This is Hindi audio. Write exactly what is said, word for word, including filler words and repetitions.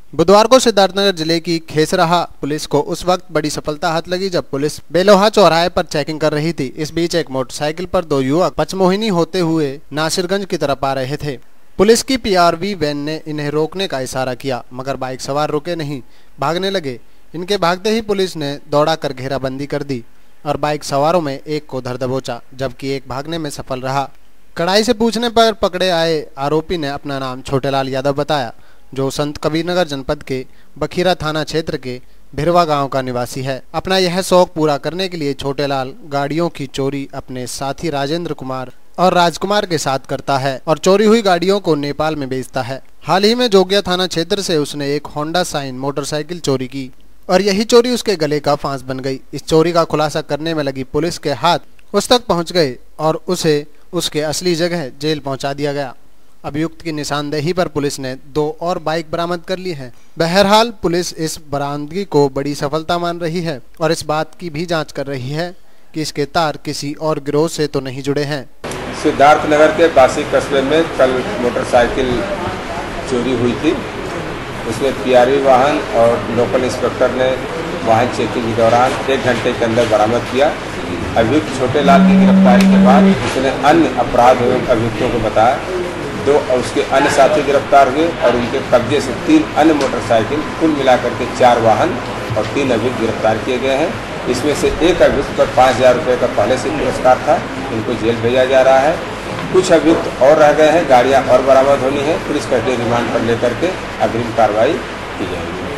बुधवार को सिद्धार्थनगर जिले की खेसराहा पुलिस को उस वक्त बड़ी सफलता हाथ लगी जब पुलिस बेलोहा चौराहे पर चेकिंग कर रही थी। इस बीच एक मोटरसाइकिल पर दो युवक पचमोहिनी होते हुए नासिरगंज की तरफ आ रहे थे। पुलिस की पीआरवी वैन ने इन्हें रोकने का इशारा किया, मगर बाइक सवार रुके नहीं, भागने लगे। इनके भागते ही पुलिस ने दौड़ाकर घेराबंदी कर दी और बाइक सवारों में एक को धर दबोचा, जबकि एक भागने में सफल रहा। कड़ाई से पूछने पर पकड़े आए आरोपी ने अपना नाम छोटेलाल यादव बताया, जो संत कबीरनगर जनपद के बखीरा थाना क्षेत्र के भिरवा गांव का निवासी है। अपना यह शौक पूरा करने के लिए छोटेलाल गाड़ियों की चोरी अपने साथी राजेंद्र कुमार और राजकुमार के साथ करता है और चोरी हुई गाड़ियों को नेपाल में बेचता है। हाल ही में जोगिया थाना क्षेत्र से उसने एक होंडा साइन मोटरसाइकिल चोरी की और यही चोरी उसके गले का फांस बन गई। इस चोरी का खुलासा करने में लगी पुलिस के हाथ उस तक पहुंच गए और उसे उसके असली जगह जेल पहुंचा दिया गया। अभियुक्त की निशानदेही पर पुलिस ने दो और बाइक बरामद कर ली है। बहरहाल पुलिस इस बरामदगी को बड़ी सफलता मान रही है और इस बात की भी जांच कर रही है कि इसके तार किसी और गिरोह से तो नहीं जुड़े हैं। सिद्धार्थनगर के बासी कस्बे में कल मोटरसाइकिल चोरी हुई थी। उसमें पीआरवी वाहन और लोकल इंस्पेक्टर ने वाहन चेकिंग के दौरान एक घंटे के अंदर बरामद किया। अभियुक्त छोटेलाल की गिरफ्तारी के बाद उसने अन्य अपराध एवं अभियुक्तों को बताया। दो और उसके अन्य साथी गिरफ्तार हुए और उनके कब्जे से तीन अन्य मोटरसाइकिल, कुल मिलाकर के चार वाहन और तीन अभियुक्त गिरफ्तार किए गए हैं। इसमें से एक अभियुक्त पर पाँच हजार रुपये का पहले से पुरस्कार था, इनको जेल भेजा जा रहा है। कुछ अभियुक्त और रह गए हैं, गाड़ियाँ और बरामद होनी है। पुलिस कस्टडी रिमांड पर लेकर के अग्रिम कार्रवाई की जाएगी।